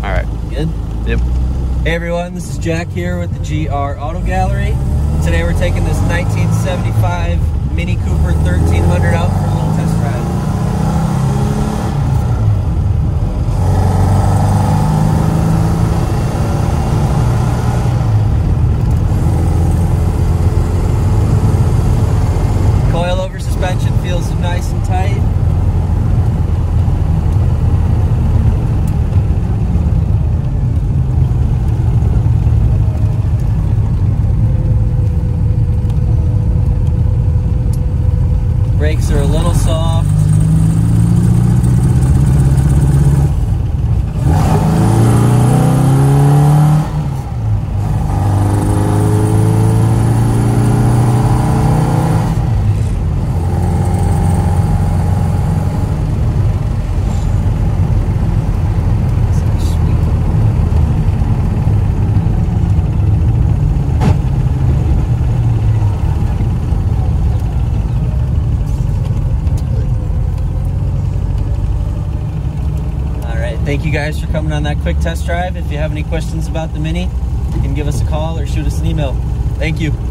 All right. Good? Yep. Hey everyone, this is Jack here with the GR Auto Gallery. Today we're taking this 1975 Mini Cooper 1300 out for a little test drive. Coilover suspension feels nice and tight. Brakes are a little soft. Thank you guys for coming on that quick test drive. If you have any questions about the Mini, you can give us a call or shoot us an email. Thank you.